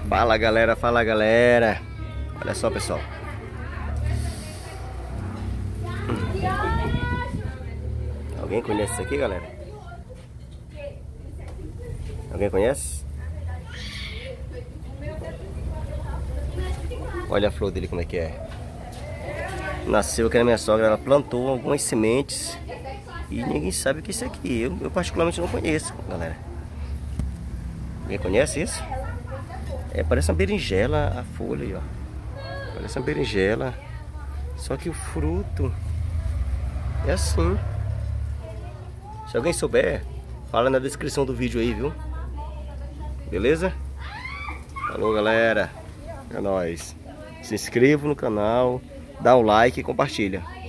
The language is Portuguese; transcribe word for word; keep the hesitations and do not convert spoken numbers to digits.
Fala galera, fala galera. Olha só pessoal. Alguém conhece isso aqui, galera? Alguém conhece? Olha a flor dele como é que é. Nasceu aqui na minha sogra, ela plantou algumas sementes e ninguém sabe o que é isso aqui. Eu, eu particularmente não conheço, galera. Alguém conhece isso? É, parece uma berinjela a folha aí, ó. Parece uma berinjela. Só que o fruto é assim. Se alguém souber, fala na descrição do vídeo aí, viu? Beleza? Falou, galera. É nóis. Se inscreva no canal, dá o like e compartilha.